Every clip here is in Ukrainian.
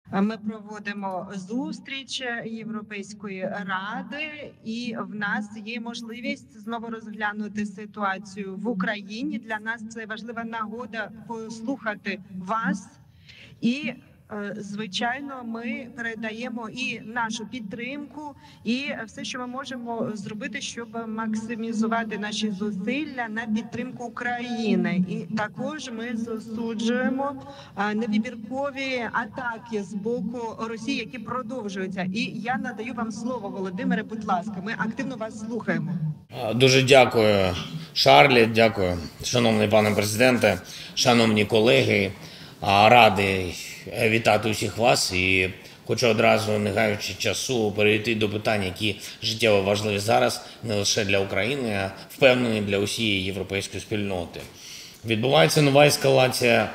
Ми проводимо зустріч Європейської ради, і в нас є можливість знову розглянути ситуацію в Україні. Для нас це важлива нагода послухати вас. І, звичайно, ми передаємо і нашу підтримку, і все, що ми можемо зробити, щоб максимізувати наші зусилля на підтримку України. І також ми засуджуємо невибіркові атаки з боку Росії, які продовжуються. І я надаю вам слово, Володимире. Будь ласка, ми активно вас слухаємо. Дуже дякую, Шарлі, дякую, шановний пане президенте, шановні колеги. Радий вітати усіх вас і хочу одразу, не гаючи часу, перейти до питань, які життєво важливі зараз, не лише для України, а впевнений для усієї європейської спільноти. Відбувається нова ескалація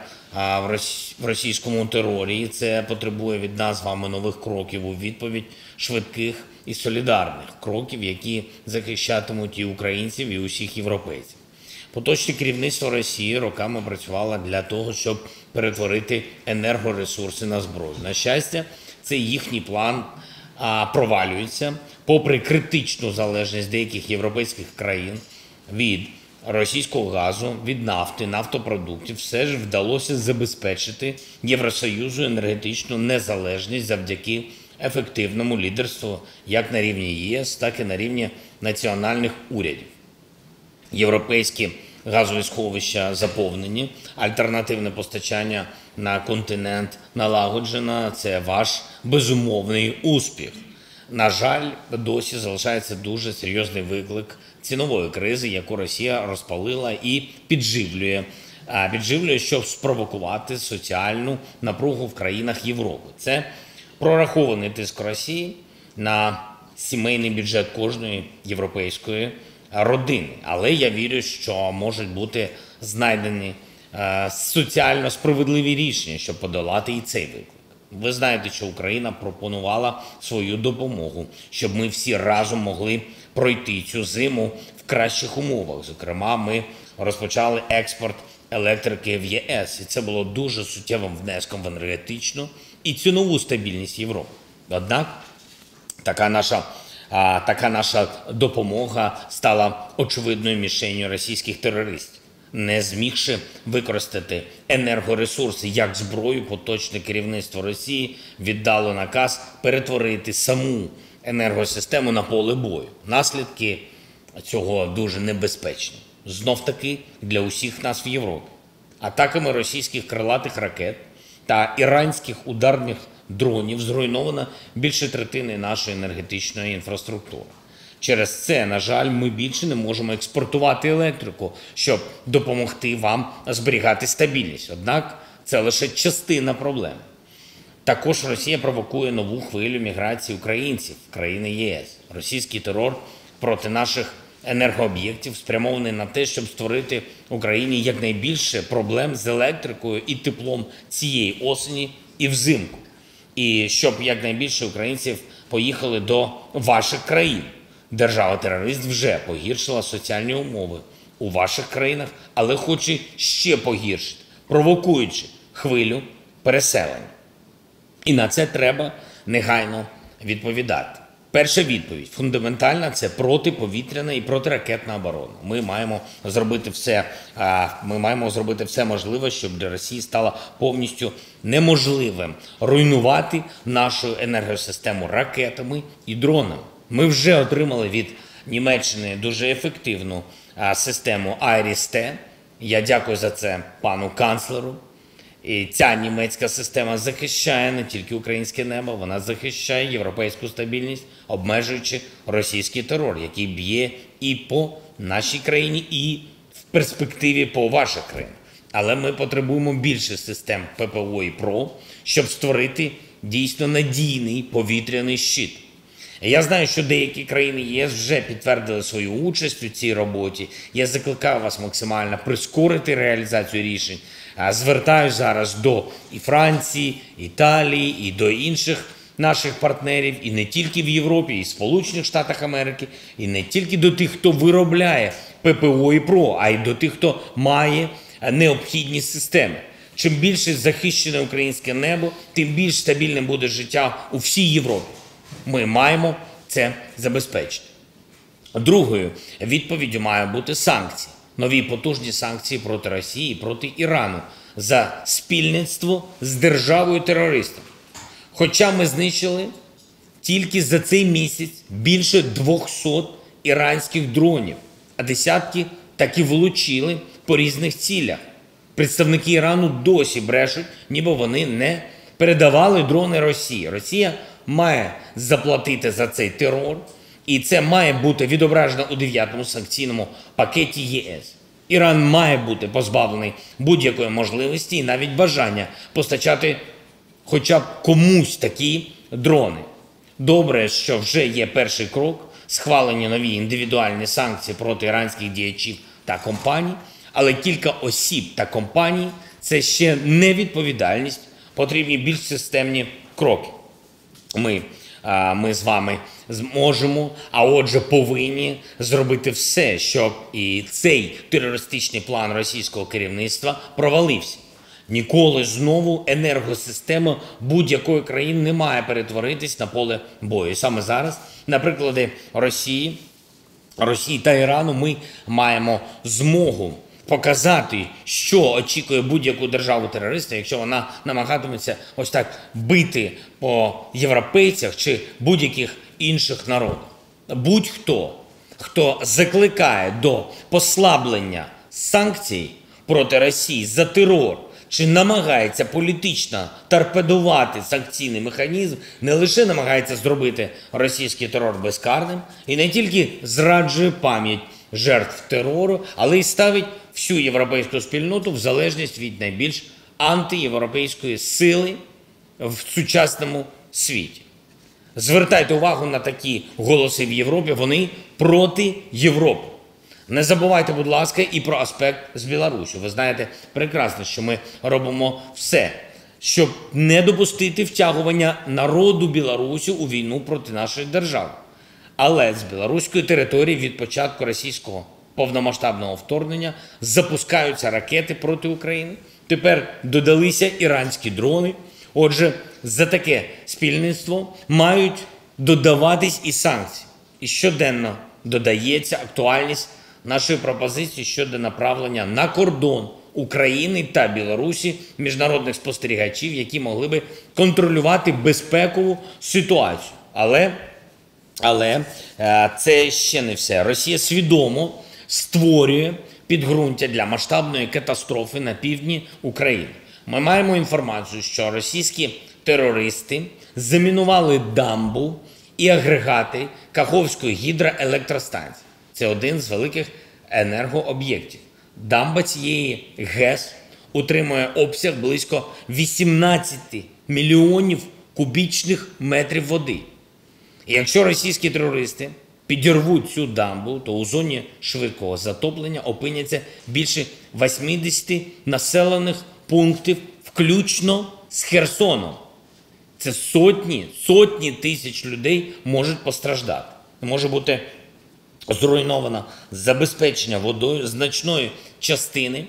в російському терорі, і це потребує від нас з вами нових кроків у відповідь, швидких і солідарних кроків, які захищатимуть і українців, і усіх європейців. Поточне керівництво Росії роками працювало для того, щоб перетворити енергоресурси на зброю. На щастя, цей їхній план провалюється. Попри критичну залежність деяких європейських країн від російського газу, від нафти, нафтопродуктів, все ж вдалося забезпечити Євросоюзу енергетичну незалежність завдяки ефективному лідерству як на рівні ЄС, так і на рівні національних урядів. Європейські газові сховища заповнені, альтернативне постачання на континент налагоджено. Це ваш безумовний успіх. На жаль, досі залишається дуже серйозний виклик цінової кризи, яку Росія розпалила і підживлює, щоб спровокувати соціальну напругу в країнах Європи. Це прорахований тиск Росії на сімейний бюджет кожної європейської родини. Але я вірю, що можуть бути знайдені соціально справедливі рішення, щоб подолати і цей виклик. Ви знаєте, що Україна пропонувала свою допомогу, щоб ми всі разом могли пройти цю зиму в кращих умовах. Зокрема, ми розпочали експорт електрики в ЄС, і це було дуже суттєвим внеском в енергетичну і цінову стабільність Європи. Однак така наша допомога стала очевидною мішенню російських терористів. Не змігши використати енергоресурси як зброю, поточне керівництво Росії віддало наказ перетворити саму енергосистему на поле бою. Наслідки цього дуже небезпечні. Знов-таки для усіх нас в Європі. Атаками російських крилатих ракет та іранських ударних дронів зруйновано більше третини нашої енергетичної інфраструктури. Через це, на жаль, ми більше не можемо експортувати електрику, щоб допомогти вам зберігати стабільність. Однак це лише частина проблеми. Також Росія провокує нову хвилю міграції українців в країни ЄС. Російський терор проти наших енергооб'єктів спрямований на те, щоб створити Україні якнайбільше проблем з електрикою і теплом цієї осені і взимку. І щоб якнайбільше українців поїхали до ваших країн. Держава-терорист вже погіршила соціальні умови у ваших країнах, але хоче ще погіршити, провокуючи хвилю переселення. І на це треба негайно відповідати. Перша відповідь фундаментальна – це протиповітряна і протиракетна оборона. Ми маємо зробити все можливе, щоб для Росії стало повністю неможливим руйнувати нашу енергосистему ракетами і дронами. Ми вже отримали від Німеччини дуже ефективну систему IRIS-T. Я дякую за це пану канцлеру. І ця німецька система захищає не тільки українське небо, вона захищає європейську стабільність, обмежуючи російський терор, який б'є і по нашій країні, і в перспективі по ваших країнах. Але ми потребуємо більше систем ППО і ПРО, щоб створити дійсно надійний повітряний щит. Я знаю, що деякі країни ЄС вже підтвердили свою участь у цій роботі. Я закликаю вас максимально прискорити реалізацію рішень. Звертаюсь зараз до і Франції, Італії, і до інших наших партнерів, і не тільки в Європі, і в Сполучених Штатах Америки, і не тільки до тих, хто виробляє ППО і ПРО, а й до тих, хто має необхідні системи. Чим більше захищене українське небо, тим більш стабільним буде життя у всій Європі. Ми маємо це забезпечити. Другою відповіддю має бути санкції. Нові потужні санкції проти Росії і проти Ірану за спільництво з державою-терористом. Хоча ми знищили тільки за цей місяць більше 200 іранських дронів, а десятки так і влучили по різних цілях. Представники Ірану досі брешуть, ніби вони не передавали дрони Росії. Росія має заплатити за цей терор, і це має бути відображено у 9-му санкційному пакеті ЄС. Іран має бути позбавлений будь-якої можливості і навіть бажання постачати хоча б комусь такі дрони. Добре, що вже є перший крок – схвалені нові індивідуальні санкції проти іранських діячів та компаній, але кілька осіб та компаній – це ще не відповідальність, потрібні більш системні кроки. Ми з вами зможемо, а отже повинні зробити все, щоб і цей терористичний план російського керівництва провалився. Ніколи знову енергосистема будь-якої країни не має перетворитись на поле бою. І саме зараз, на прикладі Росії та Ірану, ми маємо змогу показати, що очікує будь-яку державу-терориста, якщо вона намагатиметься ось так бити по європейцях чи будь-яких інших народів. Будь-хто, хто закликає до послаблення санкцій проти Росії за терор, чи намагається політично торпедувати санкційний механізм, не лише намагається зробити російський терор безкарним і не тільки зраджує пам'ять жертв терору, але й ставить всю європейську спільноту в залежність від найбільш антиєвропейської сили в сучасному світі. Звертайте увагу на такі голоси в Європі, вони проти Європи. Не забувайте, будь ласка, і про аспект з Білорусі. Ви знаєте прекрасно, що ми робимо все, щоб не допустити втягування народу Білорусі у війну проти нашої держави. Але з білоруської території від початку російського повномасштабного вторгнення запускаються ракети проти України. Тепер додалися іранські дрони. Отже, за таке спільництво мають додаватись і санкції. І щоденно додається актуальність нашої пропозиції щодо направлення на кордон України та Білорусі міжнародних спостерігачів, які могли би контролювати безпекову ситуацію. Але це ще не все. Росія свідомо створює підґрунтя для масштабної катастрофи на півдні України. Ми маємо інформацію, що російські терористи замінували дамбу і агрегати Каховської гідроелектростанції. Це один з великих енергооб'єктів. Дамба цієї ГЕС утримує обсяг близько 18 мільйонів кубічних метрів води. І якщо російські терористи підірвуть цю дамбу, то у зоні швидкого затоплення опиняться більше 80 населених пунктів, включно з Херсоном. Це сотні тисяч людей можуть постраждати. Може бути зруйновано забезпечення водою значної частини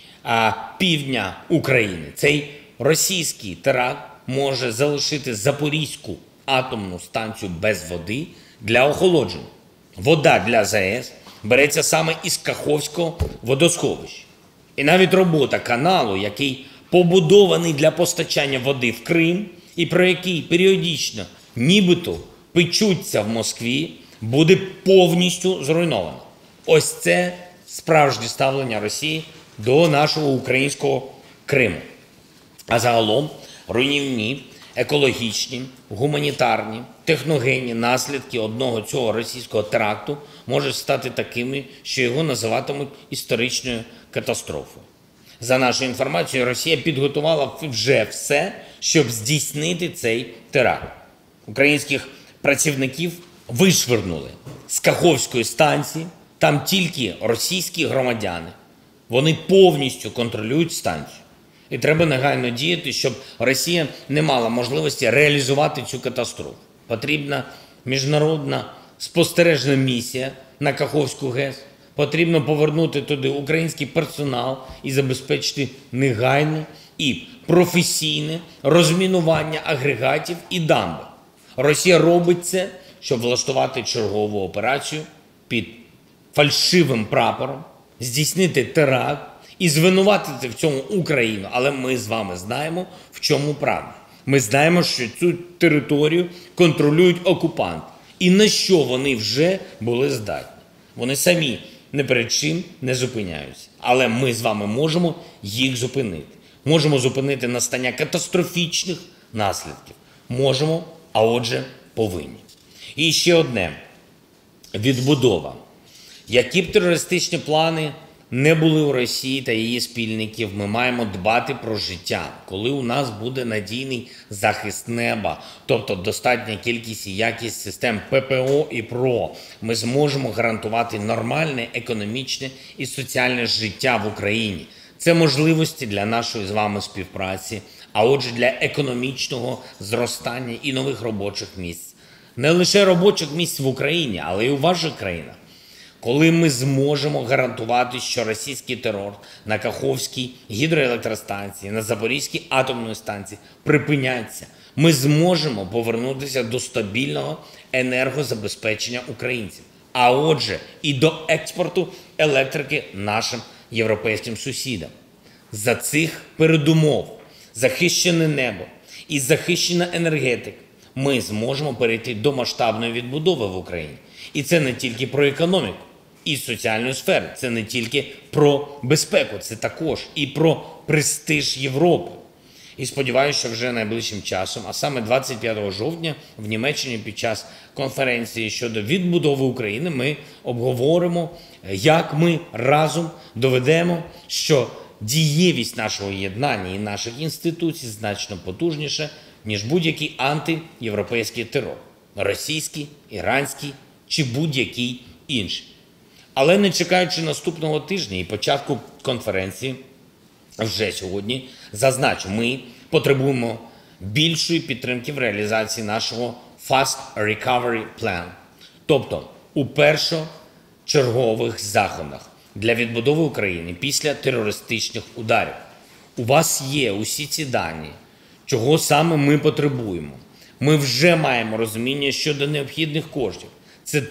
півдня України. Цей російський теракт може залишити Запорізьку атомну станцію без води для охолодження. Вода для ЗАЕС береться саме із Каховського водосховища. І навіть робота каналу, який побудований для постачання води в Крим і про який періодично нібито печуться в Москві, буде повністю зруйнована. Ось це справжнє ставлення Росії до нашого українського Криму. А загалом руйнівні, екологічні, гуманітарні, техногенні наслідки одного цього російського теракту можуть стати такими, що його називатимуть історичною катастрофою. За нашою інформацією, Росія підготувала вже все, щоб здійснити цей теракт. Українських працівників вишвернули з Каховської станції, там тільки російські громадяни. Вони повністю контролюють станцію. І треба негайно діяти, щоб Росія не мала можливості реалізувати цю катастрофу. Потрібна міжнародна спостережна місія на Каховську ГЕС. Потрібно повернути туди український персонал і забезпечити негайну і професійне розмінування агрегатів і дамби. Росія робить це, щоб влаштувати чергову операцію під фальшивим прапором, здійснити теракт і звинуватити в цьому Україну. Але ми з вами знаємо, в чому правда. Ми знаємо, що цю територію контролюють окупанти. І на що вони вже були здатні. Вони самі не перед чим не зупиняються. Але ми з вами можемо їх зупинити. Можемо зупинити настання катастрофічних наслідків. Можемо, а отже, повинні. І ще одне. Відбудова. Які б терористичні плани не були у Росії та її спільників, ми маємо дбати про життя, коли у нас буде надійний захист неба, тобто достатня кількість і якість систем ППО і ПРО, ми зможемо гарантувати нормальне економічне і соціальне життя в Україні. Це можливості для нашої з вами співпраці, а отже для економічного зростання і нових робочих місць. Не лише робочих місць в Україні, але й у ваших країнах. Коли ми зможемо гарантувати, що російський терор на Каховській гідроелектростанції, на Запорізькій атомній станції припиняється, ми зможемо повернутися до стабільного енергозабезпечення українців, а отже і до експорту електрики нашим європейським сусідам. За цих передумов захищене небо і захищена енергетика ми зможемо перейти до масштабної відбудови в Україні. І це не тільки про економіку і соціальну сферу, це не тільки про безпеку, це також і про престиж Європи. І сподіваюся, що вже найближчим часом, а саме 25 жовтня в Німеччині під час конференції щодо відбудови України ми обговоримо, як ми разом доведемо, що дієвість нашого єднання і наших інституцій значно потужніша, ніж будь-який антиєвропейський терор – російський, іранський чи будь-який інший. Але не чекаючи наступного тижня і початку конференції, вже сьогодні зазначу, ми потребуємо більшої підтримки в реалізації нашого Fast Recovery Plan, тобто у першочергових заходах для відбудови України після терористичних ударів. У вас є усі ці дані, чого саме ми потребуємо. Ми вже маємо розуміння щодо необхідних коштів. Це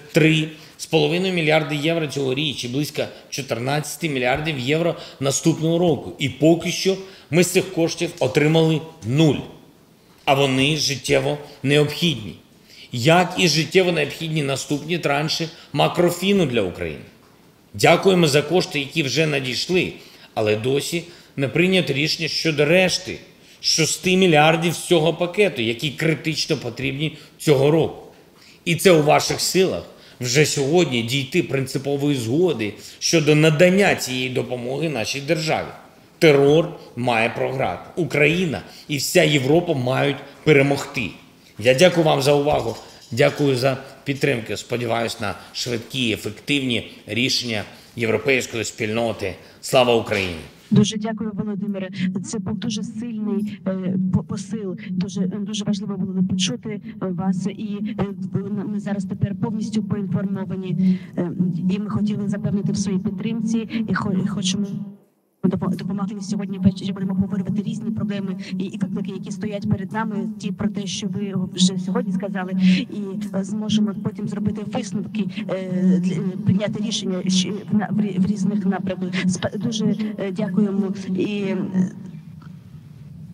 3,5 мільярди євро цьогоріч і близько 14 мільярдів євро наступного року. І поки що ми з цих коштів отримали 0. А вони життєво необхідні. Як і життєво необхідні наступні транші макрофіну для України. Дякуємо за кошти, які вже надійшли, але досі не прийнято рішення щодо решти 6 мільярдів з цього пакету, які критично потрібні цього року. І це у ваших силах вже сьогодні дійти принципової згоди щодо надання цієї допомоги нашій державі. Терор має програти. Україна і вся Європа мають перемогти. Я дякую вам за увагу, дякую за підтримку. Сподіваюсь на швидкі і ефективні рішення європейської спільноти. Слава Україні! Дуже дякую, Володимире. Це був дуже сильний посил. Дуже важливо було почути вас. І ми зараз тепер повністю поінформовані. І ми хотіли запевнити в своїй підтримці. І хочемо допомогти сьогодні ввечері. Будемо обговорювати різні проблеми і виклики, які стоять перед нами. Ті про те, що ви вже сьогодні сказали, і зможемо потім зробити висновки, прийняти рішення в різних напрямках. Дуже дякуємо. І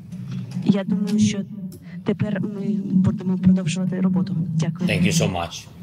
я думаю, що тепер ми будемо продовжувати роботу. Дякую. Thank you so much.